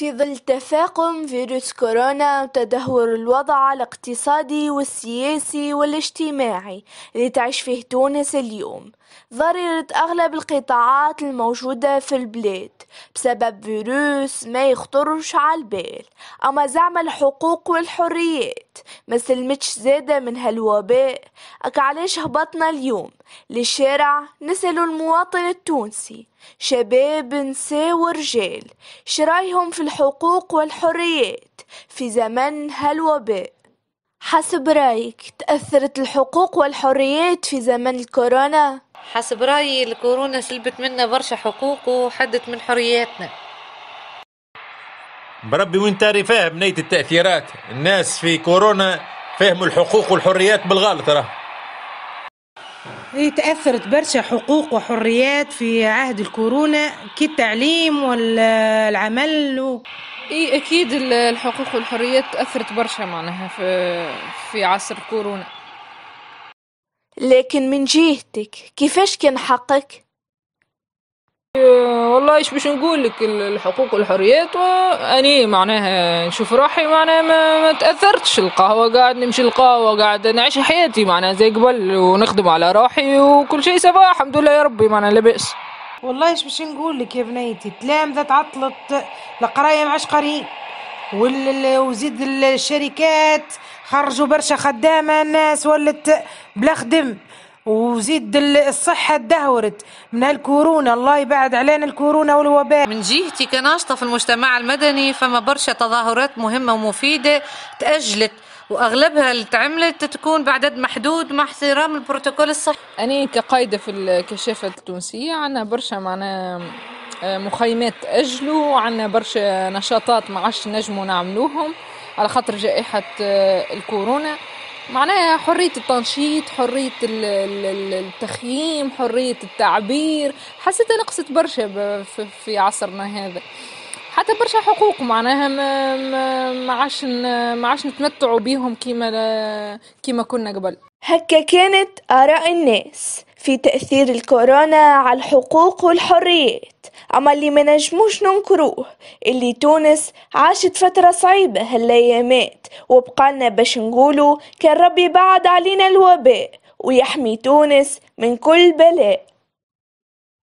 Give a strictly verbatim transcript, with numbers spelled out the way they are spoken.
في ظل تفاقم فيروس كورونا وتدهور الوضع الاقتصادي والسياسي والاجتماعي اللي تعيش فيه تونس اليوم، ضررت أغلب القطاعات الموجودة في البلاد بسبب فيروس ما يخطرش على البال. أما زعم الحقوق والحريات ما سلمتش زادة من هالوباء. أك علاش هبطنا اليوم للشارع نسألوا المواطن التونسي، شباب نساء ورجال، شرايهم في الحقوق والحريات في زمن هالوباء؟ حسب رأيك تأثرت الحقوق والحريات في زمن الكورونا؟ حسب رأيي الكورونا سلبت منا برشا حقوق وحدت من حرياتنا. بربي وين تاري فاهم نية التأثيرات. الناس في كورونا فهموا الحقوق والحريات بالغلط. راه هي تأثرت برشا حقوق وحريات في عهد الكورونا كالتعليم والعمل و... اي اكيد الحقوق والحريات تأثرت برشا معناها في في عصر كورونا. لكن من جهتك كيفاش كان حقك؟ والله ايش باش نقول لك، الحقوق والحريات واني معناها نشوف روحي معناها ما, ما تاثرتش. القهوه قاعد نمشي القهوه قاعد نعيش حياتي معناها زي قبل ونخدم على روحي وكل شيء سوا الحمد لله يا ربي معناها لاباس. والله ايش باش نقول لك يا بنيتي، التلامذه تعطلت، القرايه معاش قاريين، وزيد الشركات خرجوا برشا خدامه، الناس ولت بلا خدم، وزيد الصحة تدهورت من الكورونا. الله يبعد علينا الكورونا والوباء. من جهتي كناشطة في المجتمع المدني فما برشا تظاهرات مهمة ومفيدة تأجلت، وأغلبها اللي تعملت تكون بعدد محدود مع احترام البروتوكول الصحي. أنا كقايدة في الكشافة التونسية عنا برشا معنا مخيمات تأجلوا، وعنا برشا نشاطات ما عادش نجموا نعملوهم على خاطر جائحة الكورونا. معناها حرية التنشيط، حرية التخييم، حرية التعبير، حسيتها نقصت برشا في عصرنا هذا. حتى برشا حقوق معناها ما ما عاش ما عاش نتمتعوا بيهم كيما كيما كنا قبل. هكا كانت آراء الناس في تأثير الكورونا على الحقوق والحريات. أما اللي ما نجموش ننكروه اللي تونس عاشت فترة صعيبة هالأيامات، وبقالنا باش نقولوا كان ربي بعد علينا الوباء ويحمي تونس من كل بلاء.